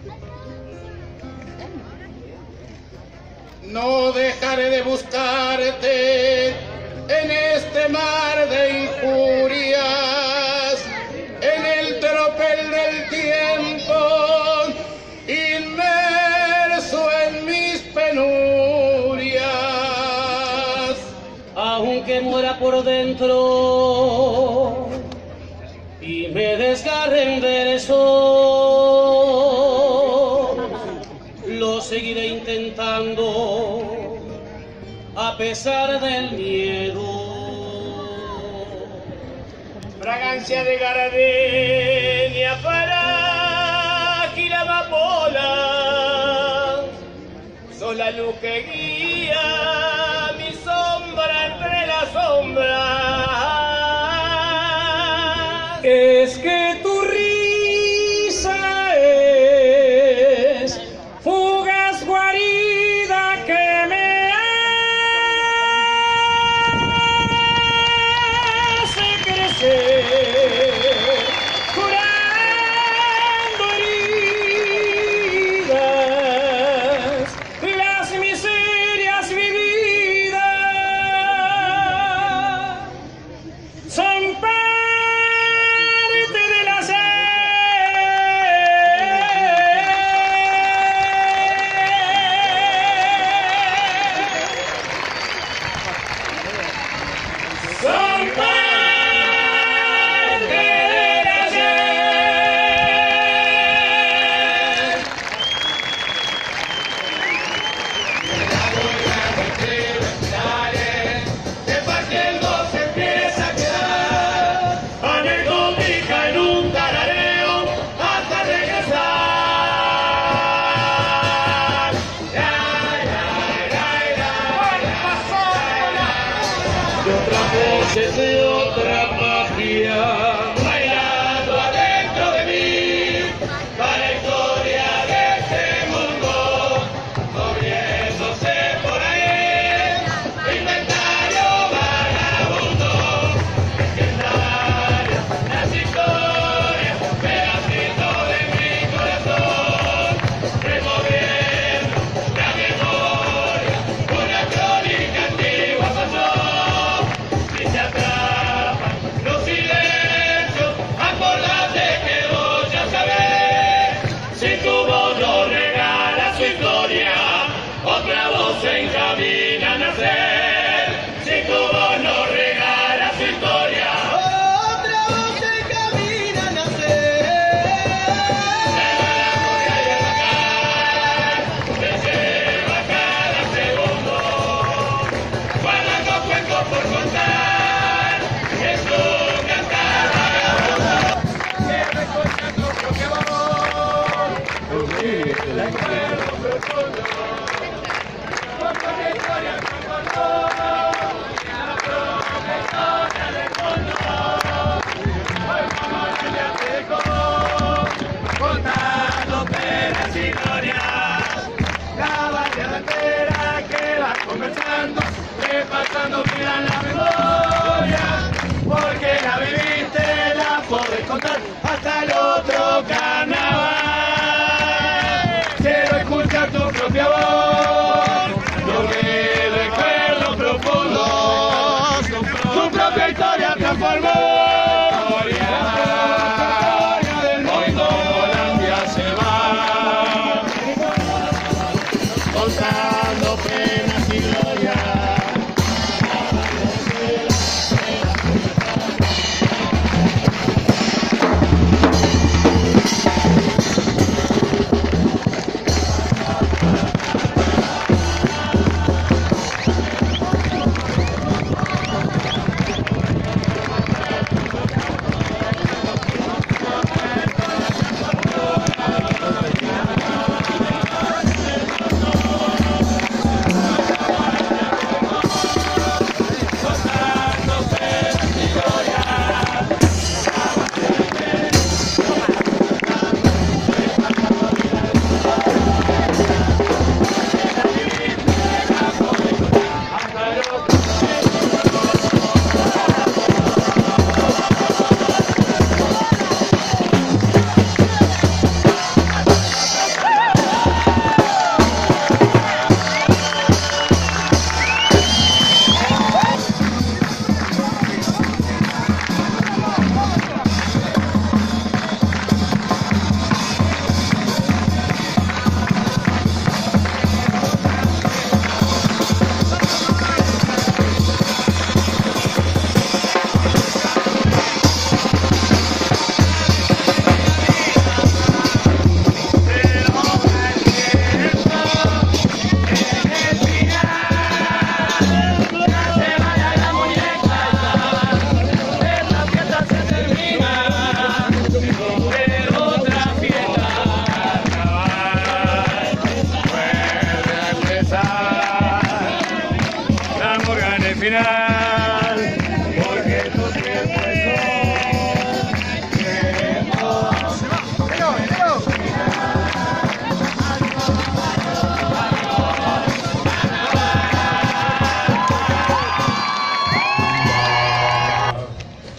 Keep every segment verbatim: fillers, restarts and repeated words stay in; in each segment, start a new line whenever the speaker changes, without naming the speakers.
No dejaré de buscarte en este mar de injurias, en el tropel del tiempo, inmerso en mis penurias.
Aunque muera por dentro y me desgarren versos, lo seguiré intentando a pesar del miedo.
Fragancia de gardenia para la amapola, son la luz que guía mi sombra entre las sombras.
Es que tu risa es fugaz guarida que me hace crecer, curando heridas, las miserias vividas son parte de la sed. Son parte de la sed.
Repartiendo se empieza a quedar anecdótica en un tarareo hasta regresar. Ya, ya, ya, ya, ya. De otra voz, de otra magia, bailando adentro de mí, para la historia de este mundo, moviéndose por ahí, inventario vagabundo, legendario, las historias, pedacito de mi corazón, removiendo la memoria, una crónica antigua pasó, y se atrapan los silencios.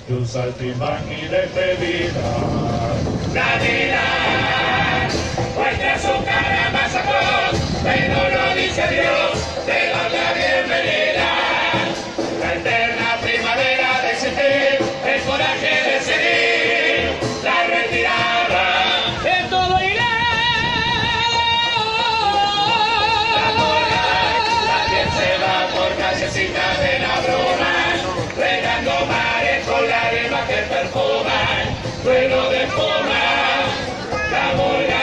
de un saltimbanqui despedida.
Navidad, muestra su cara más atroz, pero no dice adiós, te da la bienvenida. La eterna primavera de existir, el coraje de seguir, la retirada, de todo irá. La cola también se va por callecitas de la broma, regando mares con lágrimas que perfuman, suelo de espuma, la bola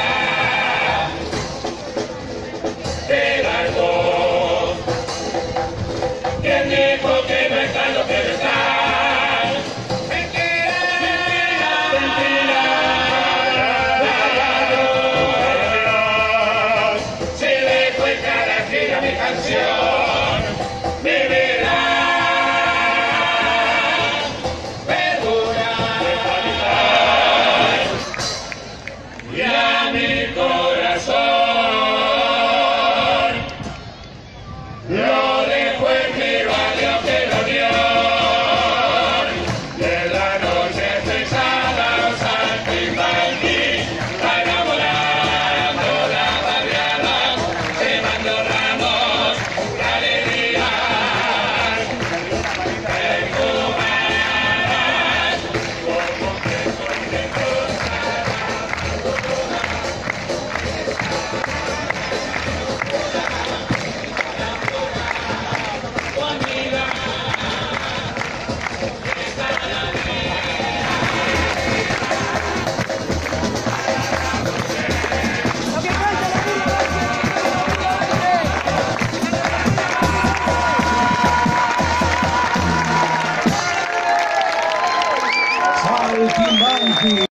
de largo. ¿Quién dijo que no está lo que no está? Mentira, mentira, mentira. Si dejo en cada esquina mi canción, mi vida perdura. Y a mi corazón lo dejo en mi barrio que lo dio. Y en la noche pesada, saltimbanqui, enamorando las barriadas, llevando ramos de alegría, perfumadas como que soy de
Saltimbanqui.